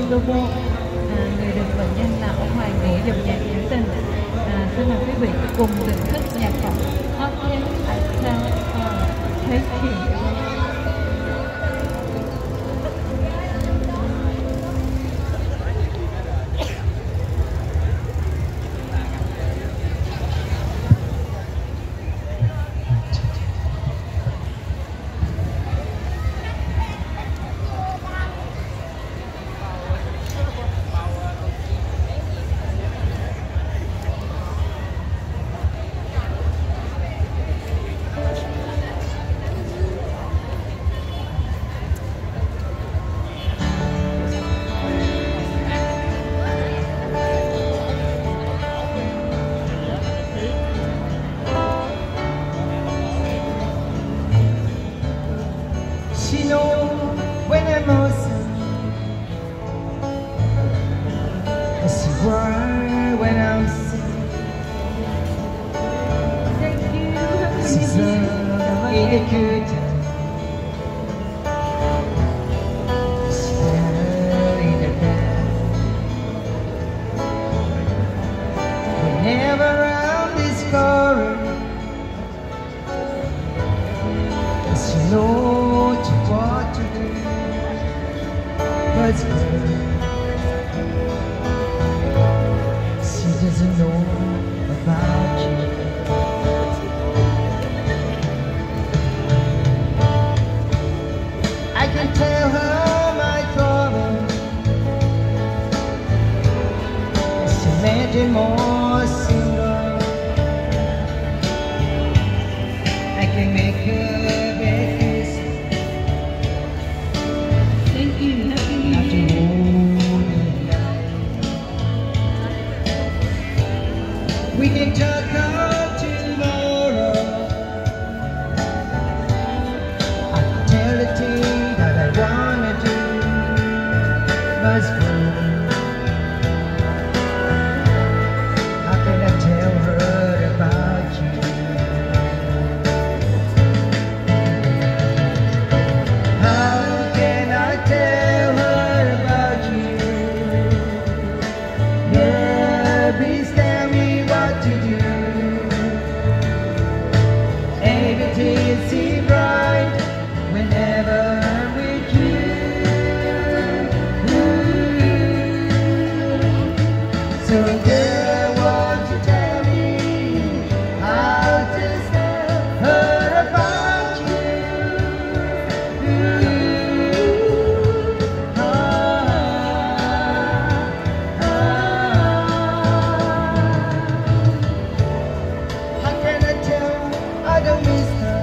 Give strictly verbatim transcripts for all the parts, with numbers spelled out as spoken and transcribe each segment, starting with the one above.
Lobo, à, người được bệnh nhân là ông Hoàng Vũ dòng nhạc trữ tình. À, xin mời quý vị cùng thưởng thức nhạc phẩm How Can I Tell Her Thank You. She knows when I'm awesome, she worries when I'm sick. Thank you. She's a really good time. She's there in the bed. Whenever I'm discouraged, she knows what to do, but she doesn't know about you. I can tell her my trouble. She imagine more single. I can make her we can talk about tomorrow. I can tell the thing that I wanna do, but how can I tell her about you? How can I tell her about you? Yeah, please tell me what to do. Everything seems bright whenever I'm with you. So girl, won't you tell me how to tell her about you? Ah, ah. How can I tell I don't miss her?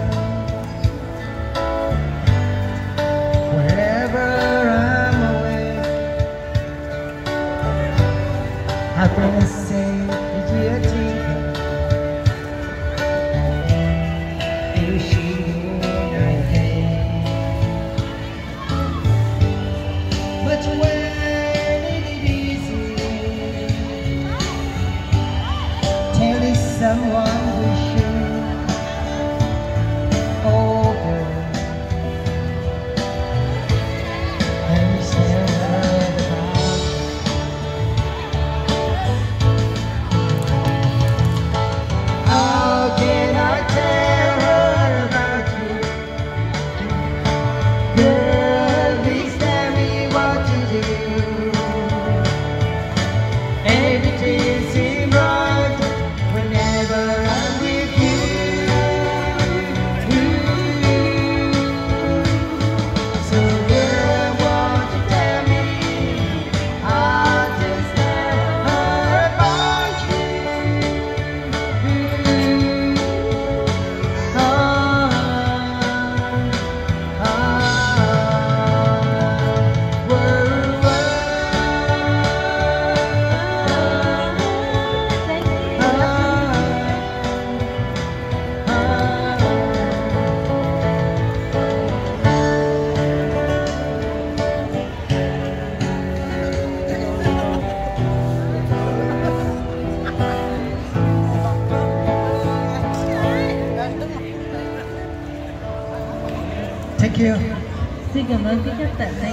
Wherever I'm away, how can I say dear dear? Is she not there? But when it is easy, telling someone we should. Oh girl, let me tell her about you. How can I tell her about you? Girl, please tell me what to do. Everything seems right whenever I'm with you. So girl, won't you tell me how to tell her about you? Ah, ah, word, Thank you. Xin cảm ơn quý khách tại đây.